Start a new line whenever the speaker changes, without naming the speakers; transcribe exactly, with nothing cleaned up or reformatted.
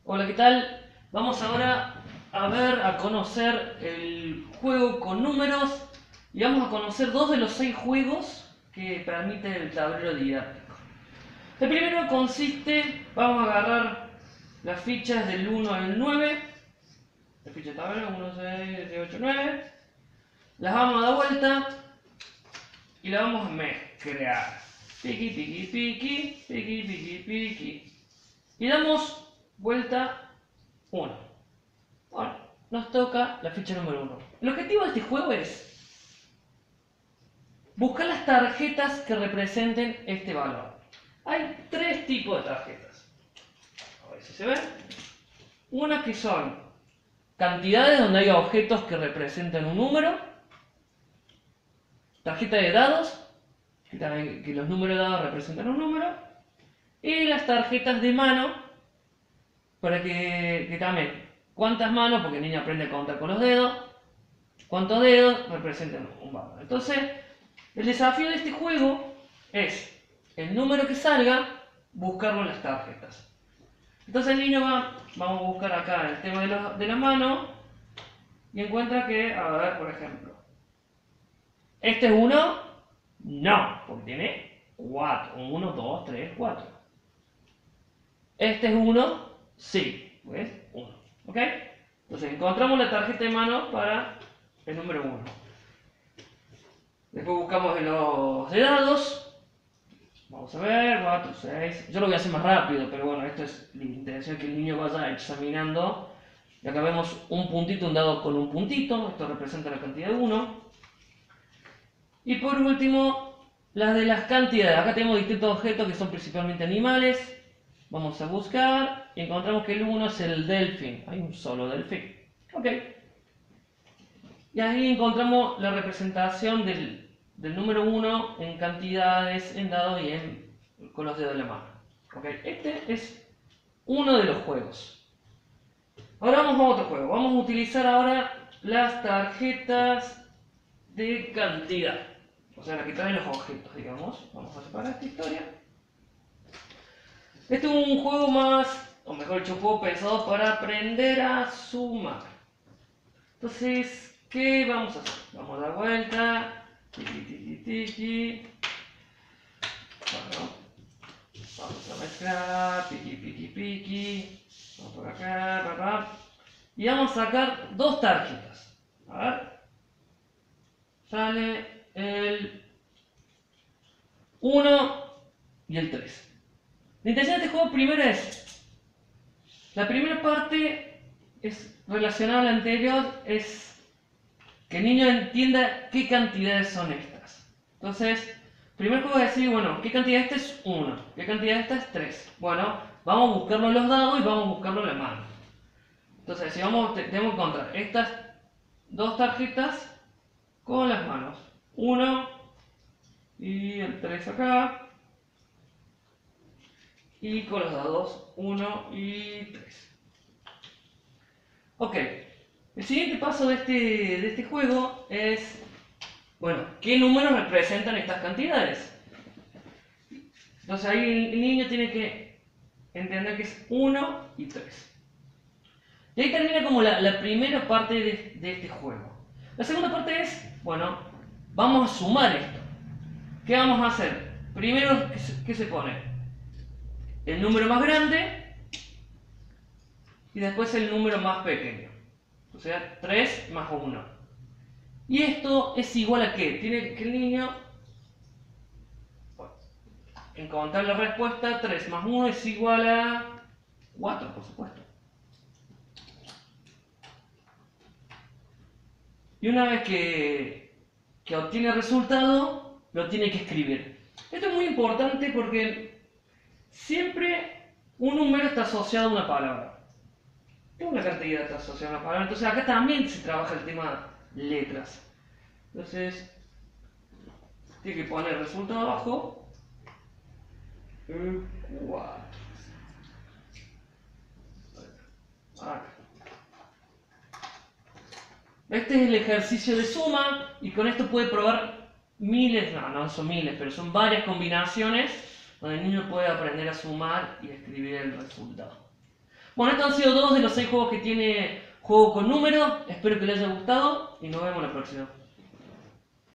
Hola, ¿qué tal? Vamos ahora a ver, a conocer el juego con números y vamos a conocer dos de los seis juegos que permite el tablero didáctico. El primero consiste, vamos a agarrar las fichas del uno al nueve, la ficha de tablero uno, seis, siete, ocho, nueve, las vamos a dar vuelta y las vamos a mezclar. Piqui, piqui, piqui, piqui, piqui, piqui. Y damos vuelta uno. Bueno, nos toca la ficha número uno. El objetivo de este juego es buscar las tarjetas que representen este valor. Hay tres tipos de tarjetas. A ver si se ven. Unas que son cantidades donde hay objetos que representan un número. Tarjeta de dados, que, también, que los números de dados representan un número. Y las tarjetas de mano, para que, que también, cuántas manos, porque el niño aprende a contar con los dedos, cuántos dedos representan un valor. Entonces, el desafío de este juego es el número que salga, buscarlo en las tarjetas. Entonces el niño va, vamos a buscar acá el tema de la, de la mano, y encuentra que, a ver, por ejemplo, ¿este es uno? No, porque tiene cuatro. uno, dos, tres, cuatro. ¿Este es uno? Sí, pues uno. ¿Ok? Entonces encontramos la tarjeta de mano para el número uno. Después buscamos en los de dados. Vamos a ver, cuatro, seis. Yo lo voy a hacer más rápido, pero bueno, esto es la intención, que el niño vaya examinando. Y acá vemos un puntito, un dado con un puntito. Esto representa la cantidad de uno. Y por último, las de las cantidades. Acá tenemos distintos objetos que son principalmente animales. Vamos a buscar y encontramos que el uno es el delfín. Hay un solo delfín. Ok. Y ahí encontramos la representación del, del número uno en cantidades, en dados y en, con los dedos de la mano. Okay. Este es uno de los juegos. Ahora vamos a otro juego. Vamos a utilizar ahora las tarjetas de cantidad. O sea, las que traen los objetos, digamos. Vamos a separar esta historia. Este es un juego más, o mejor dicho, un juego pensado para aprender a sumar. Entonces, ¿qué vamos a hacer? Vamos a dar vuelta. Tiki, tiki, tiki. Bueno, vamos a mezclar. Piqui, piqui, piqui. Vamos por acá, papá. Y vamos a sacar dos tarjetas. A ver. Sale el uno y el tres. La intención de este juego primero es, la primera parte es relacionada a la anterior, es que el niño entienda qué cantidades son estas. Entonces, primer juego es decir, bueno, ¿qué cantidad de esta es uno? ¿Qué cantidad de esta es tres? Bueno, vamos a buscarlo en los dados y vamos a buscarlo en la mano. Entonces, si vamos, tenemos que encontrar estas dos tarjetas con las manos. uno y el tres acá. Y con los dados uno y tres. Ok, el siguiente paso de este, de este juego es, bueno, ¿qué números representan estas cantidades? Entonces ahí el niño tiene que entender que es uno y tres. Y ahí termina como la, la primera parte de, de este juego. La segunda parte es, bueno, vamos a sumar esto. ¿Qué vamos a hacer? Primero, ¿qué se, qué se pone? El número más grande y después el número más pequeño. O sea, tres más uno. ¿Y esto es igual a qué? Tiene que el niño encontrar la respuesta. tres más uno es igual a cuatro, por supuesto. Y una vez que, que obtiene el resultado, lo tiene que escribir. Esto es muy importante porque siempre un número está asociado a una palabra. Una cantidad está asociada a una palabra. Entonces acá también se trabaja el tema letras. Entonces, tiene que poner el resultado abajo. cuatro. Acá. Este es el ejercicio de suma y con esto puede probar miles, no, no son miles, pero son varias combinaciones donde el niño puede aprender a sumar y escribir el resultado. Bueno, estos han sido dos de los seis juegos que tiene Juego con Números. Espero que les haya gustado y nos vemos la próxima.